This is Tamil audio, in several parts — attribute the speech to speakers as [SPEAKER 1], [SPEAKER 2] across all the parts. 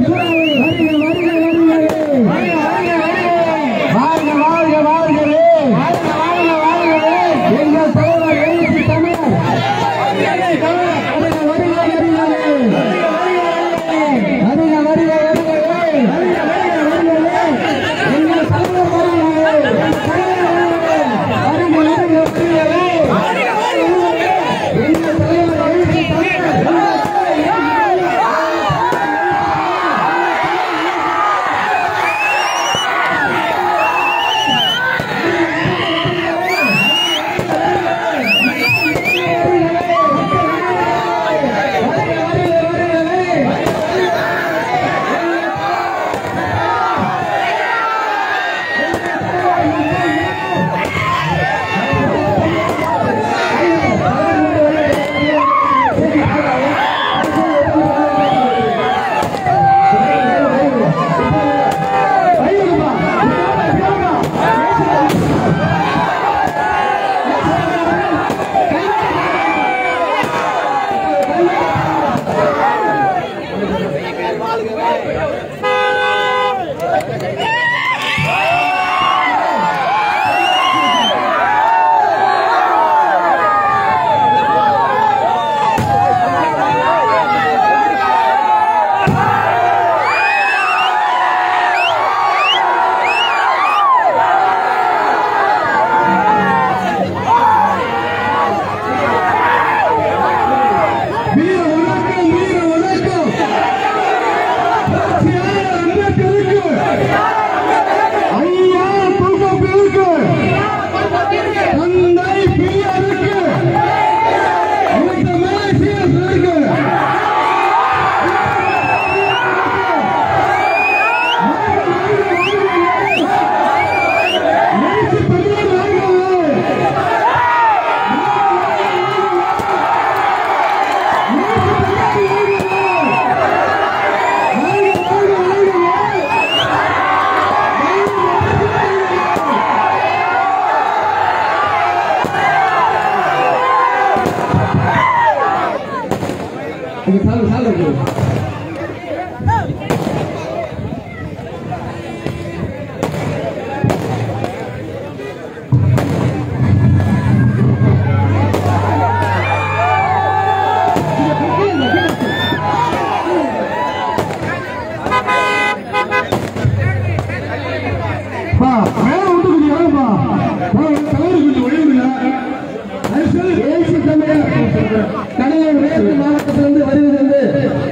[SPEAKER 1] மாவட்டத்திலிருந்து வருகிறது.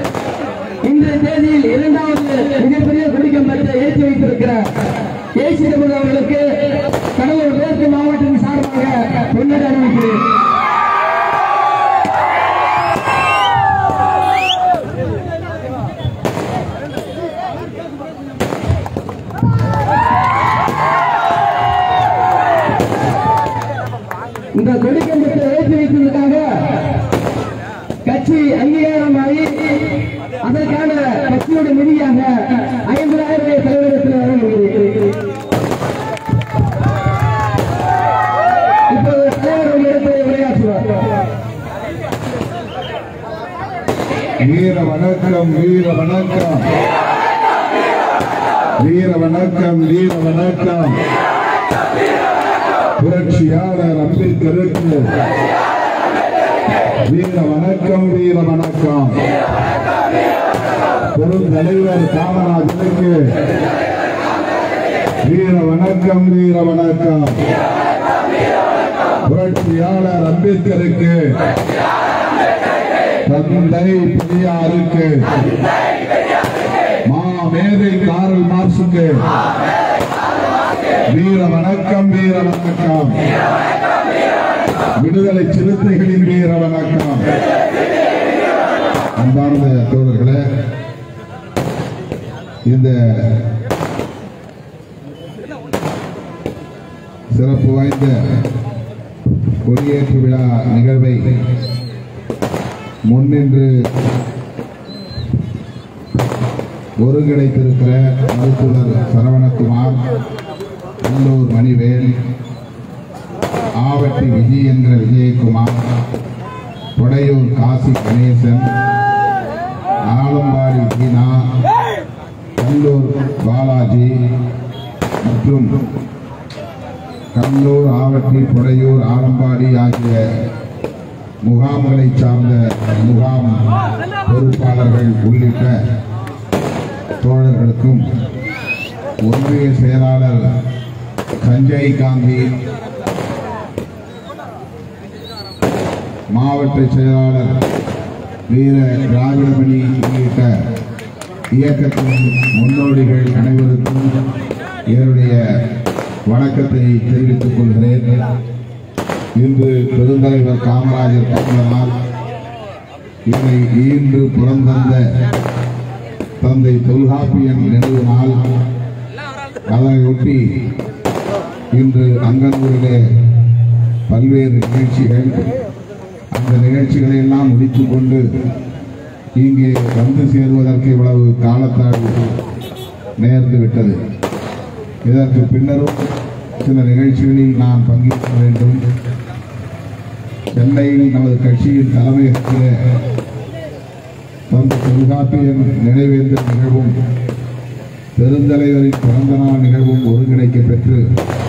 [SPEAKER 1] இன்றைய தேதியில் இரண்டாவது மிகப்பெரிய குடிக்கம்பத்தை ஏற்றி வைத்திருக்கிறார் ஏசி தமிழ் அவர்களுக்கு கடலூர் மேற்கு மாவட்டத்தின் சார்பாக முன்னேற அறிவிக்கிறேன். இந்த கொடிக்கம்பத்தை ஏற்றி வைத்ததற்காக கட்சி அங்கீகாரமாகி அதற்கான கட்சியோட நிதியாக 50,000 தலைவரிடத்தில் வழங்குகிறேன். இப்போது தலைவர் இடத்தை உரையாற்றுவார்.
[SPEAKER 2] வீர வணக்கம், வீர வணக்கம், வீர வணக்கம், வீர வணக்கம். புரட்சியாளர் அம்பேத்கருக்கு வீர வணக்கம், வீர வணக்கம். பெருந்தலைவர் காமராஜருக்கு வீர வணக்கம், வீர வணக்கம். புரட்சியாளர் அம்பேத்கருக்கு, தந்தை பெரியாருக்கு, மாமேதை காரல் மார்க்சுக்கு வீர வணக்கம், வீர வணக்கம். விடுதலை சிறுத்தைகளின் வீர வணக்கம். அன்பார்ந்த தோழர்களே, இந்த சிறப்பு வாய்ந்த கொடியேற்று விழா நிகழ்வை முன்னின்று ஒருங்கிணைத்திருக்கிற மருத்துவர் சரவணகுமார், உள்ளூர் மணிவேல், ஆவட்டி விஜய் என்கிற விஜயகுமார், கொடையூர் காசி கணேசன், ஆலம்பாடி வீணா, கல்லூர் பாலாஜி மற்றும் கல்லூர், ஆவட்டி, புடையூர், ஆலம்பாடி ஆகிய முகாம்களை சார்ந்த முகாம் பொறுப்பாளர்கள் உள்ளிட்ட தோழர்களுக்கும் ஒன்றிய செயலாளர் சஞ்சய் காந்தி, மாவட்ட செயலாளர் வீர திராவிடமணி உள்ளிட்ட இயக்கத்தின் முன்னோடிகள் அனைவருக்கும் என்னுடைய வணக்கத்தை தெரிவித்துக் கொள்கிறேன். இன்று பெருந்தலைவர் காமராஜர் பிறந்த நாள். இதனை ஈன்று புறந்தந்த தந்தை தொல்காப்பியன் நினைவு நாள். அதனையொட்டி இன்று அங்கனூரிலே பல்வேறு நிகழ்ச்சிகள், அந்த நிகழ்ச்சிகளை எல்லாம் முடித்துக் கொண்டு இங்கே வந்து சேருவதற்கு இவ்வளவு காலத்தாழ்வு நேர்ந்து விட்டது. இதற்கு பின்னரும் சில நிகழ்ச்சிகளில் நான் பங்கேற்க வேண்டும். சென்னையில் நமது கட்சியின் தலைமையகத்திலே தந்தை தொல்காப்பியன் நினைவேந்தல் நிகழ்வும் பெருந்தலைவரின் பிறந்த நாள் நிகழ்வும் ஒருங்கிணைக்க பெற்று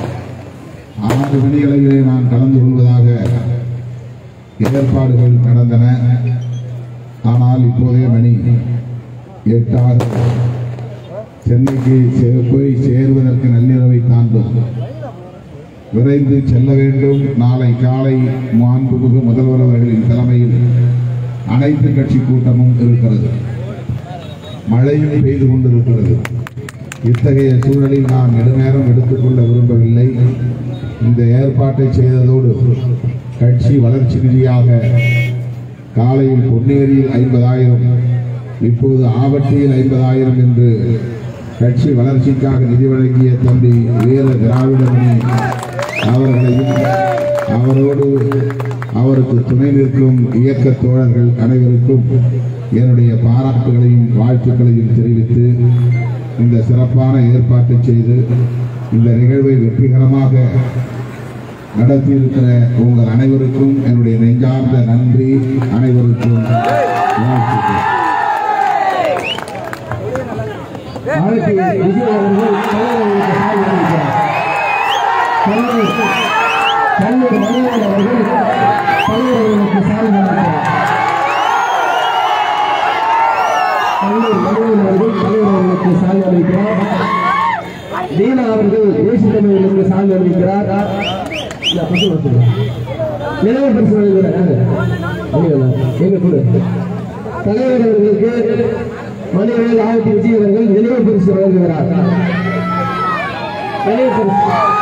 [SPEAKER 2] 6 மணியளவிலே நான் கலந்து கொள்வதாக ஏற்பாடுகள் நடந்தன. ஆனால் இப்போதே மணி 8 சென்னைக்கு போய் சேருவதற்கு நள்ளிரவை தாண்டும். விரைந்து செல்ல வேண்டும். நாளை காலை மாண்புமிகு முதல்வர் அவர்களின் தலைமையில் அனைத்து கட்சி கூட்டமும் இருக்கிறது. மழையும் பெய்து கொண்டிருக்கிறது. இத்தகைய சூழலில் நான் நெடுநேரம் எடுத்துக்கொள்ள விரும்பவில்லை. இந்த ஏற்பாட்டை செய்ததோடு கட்சி வளர்ச்சி நிதியாக காலையில் பொன்னேரியில் 50,000, இப்போது ஆவட்டியில் 50,000 என்று கட்சி வளர்ச்சிக்காக நிதி வழங்கிய தம்பி வீர திராவிடமணி அவர்களையும் அவரோடு அவருக்கு துணை நிற்கும் இயக்க தோழர்கள் அனைவருக்கும் என்னுடைய பாராட்டுகளையும் வாழ்த்துக்களையும் தெரிவித்து இந்த சிறப்பான ஏற்பாட்டை செய்து இந்த நிகழ்வை வெற்றிகரமாக நடத்தியிருக்கிற உங்கள் அனைவருக்கும் என்னுடைய நெஞ்சார்ந்த நன்றி. அனைவருக்கும் வாழ்த்துக்கள்.
[SPEAKER 1] தீனா அவர்கள் தேசிய தமிழர்களுக்கு சாமி அளிக்கிறார். நினைவு பரிசு எங்க கூட தலைவர் அவர்களுக்கு மணிவேல் ஆவட்டி விஜய் அவர்கள் நினைவு பரிசு வழங்குகிறார். நினைவு பரிசு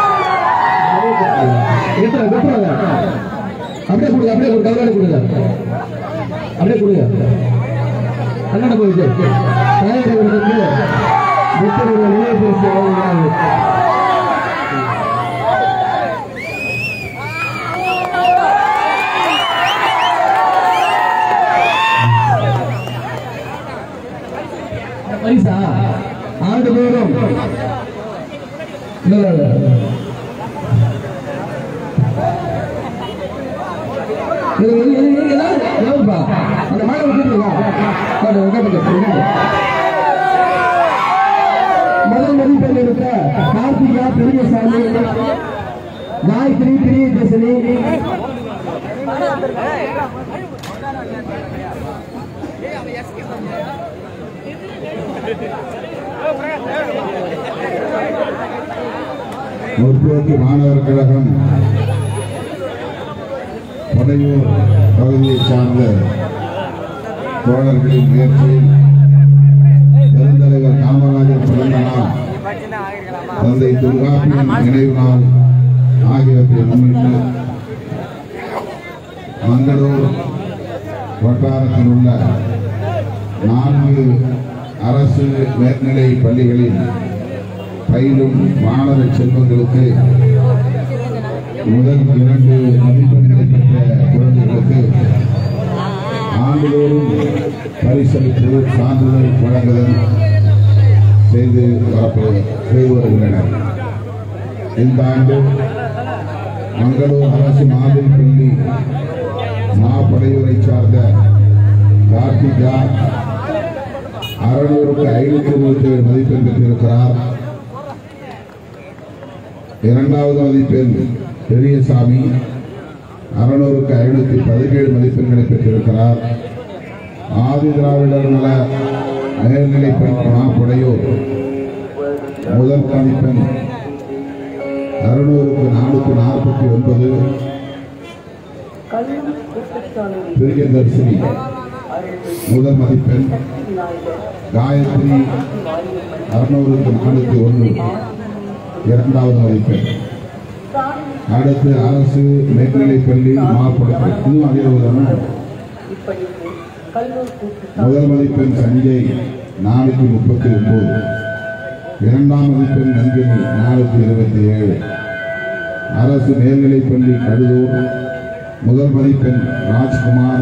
[SPEAKER 1] அப்படியே கொடுங்க, அப்படியே கொடுங்க, கொடுங்க, அப்படியே கொடுங்க. அண்ணா போயிட்டு தலைவர் அவர்களுக்கு நினைவு பரிசு வழங்குகிறார்கள். பரிசா ஆண்டுதோறும் அந்த மாணவ முதல் மதிப்பெண் எடுத்த கார்த்திகா பெரியசாமி, காயத்ரி பிரியதர்ஷினி,
[SPEAKER 2] முற்போக்கு மாணவர் கழகம் புடையூர் பகுதியை சார்ந்த தோழர்களின் முயற்சியில் பெருந்தலைவர் காமராஜர் பிறந்த நாள், தந்தை தொல்காப்பியன் நினைவு நாள் ஆகியவற்றை முன்னிட்டு மங்களூர் வட்டாரத்தில் உள்ள 4 அரசு மேல்நிலை பள்ளிகளில் பயிலும் மாணவ செல்வங்களுக்கு முதல் 2 மதிப்பெண்களை பெற்ற குழந்தைகளுக்கு ஆண்டுதோறும் பரிசளித்து சான்றிதழ் வழங்குதல் செய்து வருகின்றனர். இந்த ஆண்டு மங்களூர் அரசு மாதிரி பள்ளி மாப்படையூரை சார்ந்த கார்த்திகா, 600க்கு 527 மதிப்பெண் பெற்றிருக்கிறார். இரண்டாவது மதிப்பெண் பெரியசாமி 600க்கு 517 மதிப்பெண்களை பெற்றிருக்கிறார். ஆதி திராவிடர் நல மேல்நிலைப்பள்ளி மாப்புடையூர் முதல் மதிப்பெண் 600க்கு 449 பிரியதர்ஷினி முதல் மதிப்பெண். காயத்ரி 600க்கு 401 இரண்டாவது மதிப்பெண். அடுத்து அரசு மேல்நிலைப்பள்ளி மாப்புடையூர் இதுவும் அதே முதல் மதிப்பெண் சஞ்சய் 439 இரண்டாம் மதிப்பெண் நந்தினி 427. அரசு மேல்நிலைப்பள்ளி கடலூர் முதல் மதிப்பெண் ராஜ்குமார்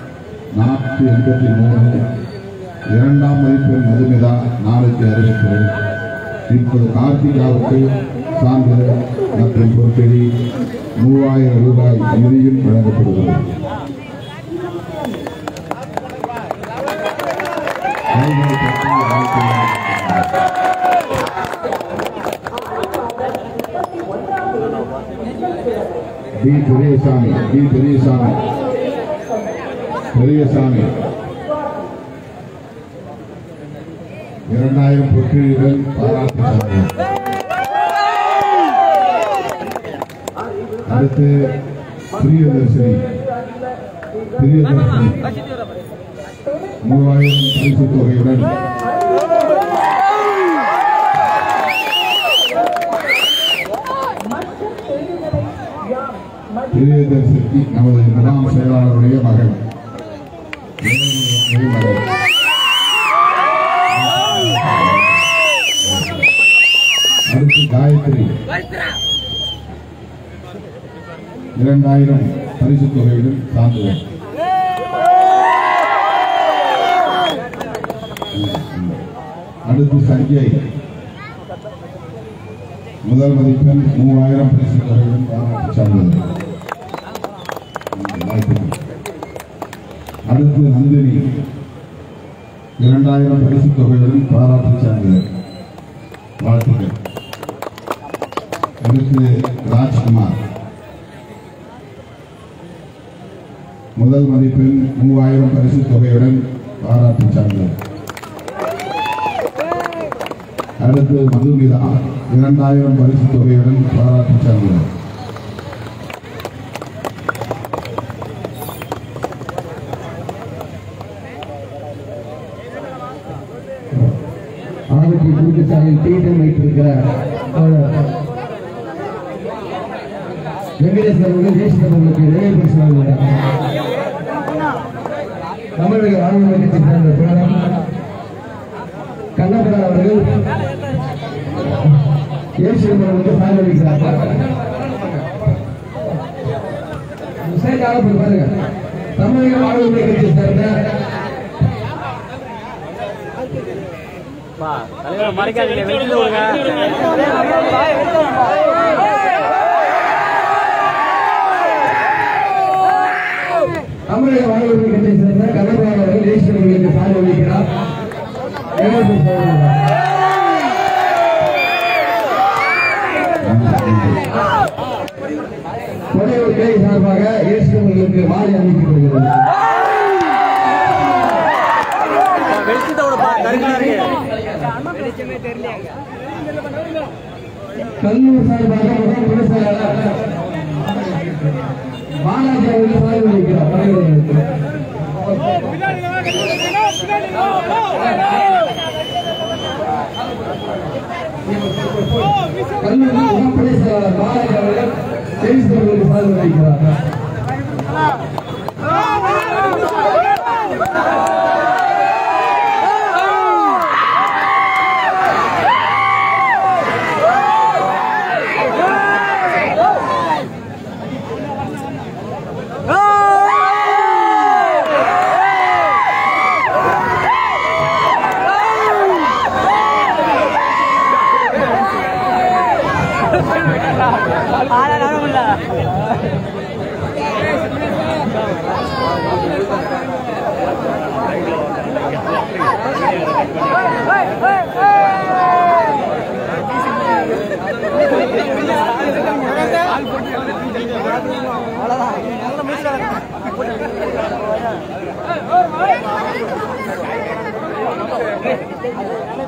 [SPEAKER 2] 483 இரண்டாம் மதிப்பெண் மதுமிதா 462. இப்போது கார்த்திகாவுக்கு சான்றிதழ் மற்றும் பொருட்களி 3000 ரூபாய் நிதியும் வழங்கப்படுகிறது. பெரியசாமி 2000 பொற்றியுடன் பாராட்டு சான்றிதழ். அடுத்து பிரியதர்ஷினி 3000 பரிசு தொகையுடன் பிரியதர்ஷினி நமது முகாம் செயலாளருடைய மகள். அடுத்து காயத்ரி 2000 பரிசு தொகையுடன் சான்றிதழ். அடுத்து சஞ்சய் முதல் மதிப்பெண் 3000 பரிசு தொகையுடன் பாராட்டு சான்றிதழ். அடுத்து நந்தினி 2000 பரிசு தொகையுடன் பாராட்டு சான்றிதழ். வாழ்த்துக்கள். அடுத்து ராஜ்குமார் முதல் மதிப்பெண் 3000 பரிசு தொகையுடன் பாராட்டு சான்றிதழ். அடுத்து மதுமிதா 2000 பரிசு தொகையுடன் பாராட்டு சான்றிதழ்.
[SPEAKER 1] ஆவட்டி பூஜைசாலையில் பீடம் வைத்திருக்கிறார் வெங்கடேஸ்வரர் அவர்கள் தேசியர்களுக்கு நினைவு பரிசு வழங்குகிறார். தமிழக ராணுவ கட்சியை சேர்ந்த தோழர் கண்ணபுரா அவர்கள் தேசியர்களுக்கு சாதனை வைக்கிறார். பாருங்க, தமிழக ராணுவ கட்சியை சேர்ந்த
[SPEAKER 3] மறைக்காதீங்க, வெளியில விடுங்க.
[SPEAKER 1] தமிழக வாழ்வுரிமை கட்சியை சேர்ந்த கண்ணபுரா அவர்கள் தேசியர்களுக்கு சாதனை வைக்கிறார். கொடையூர் கிளை சார்பாக தேசியர்களுக்கு மாலை அளிக்கப்படுகிறது. கல்லூர் சார்பாக முதல் விவசாயியாளர் பாலாஜி அவர்கள் சாதனை வைக்கிறார். கல்லூரி உடற்படை செயலாளர் பாலாஜி அவர்கள் தேசியர்களுக்கு சாதனை வைக்கிறார்.
[SPEAKER 3] Hey!